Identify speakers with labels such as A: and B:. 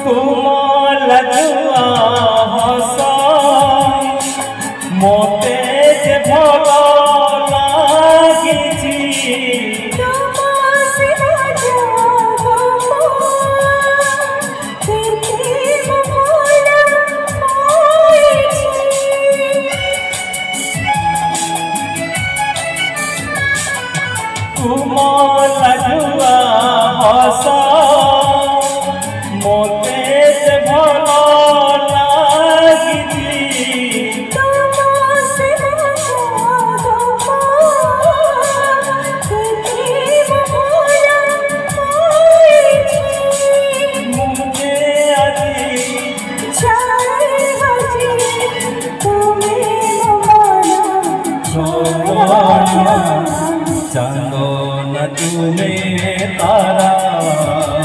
A: कोमल जुआ हस मोते जे भल लागिछि कोमल जुआ हस मोते जे भल लागिछि मुझे अजी चंदन तुम्हें तारा